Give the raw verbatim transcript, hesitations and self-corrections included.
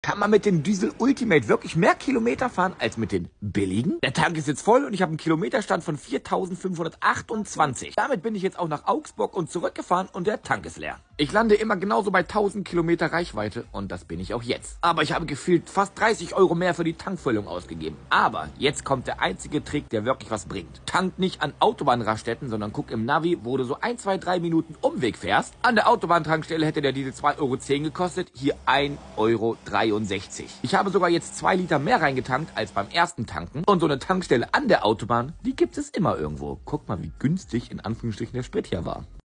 Kann man mit dem Diesel Ultimate wirklich mehr Kilometer fahren als mit den billigen? Der Tank ist jetzt voll und ich habe einen Kilometerstand von viertausendfünfhundertachtundzwanzig. Damit bin ich jetzt auch nach Augsburg und zurückgefahren und der Tank ist leer. Ich lande immer genauso bei tausend Kilometer Reichweite und das bin ich auch jetzt. Aber ich habe gefühlt fast dreißig Euro mehr für die Tankfüllung ausgegeben. Aber jetzt kommt der einzige Trick, der wirklich was bringt. Tank nicht an Autobahnraststätten, sondern guck im Navi, wo du so ein, zwei, drei Minuten Umweg fährst. An der Autobahntankstelle hätte der Diesel zwei Euro zehn gekostet, hier ein Euro dreiundsechzig. Ich habe sogar jetzt zwei Liter mehr reingetankt als beim ersten Tanken. Und so eine Tankstelle an der Autobahn, die gibt es immer irgendwo. Guck mal, wie günstig in Anführungsstrichen der Sprit hier war.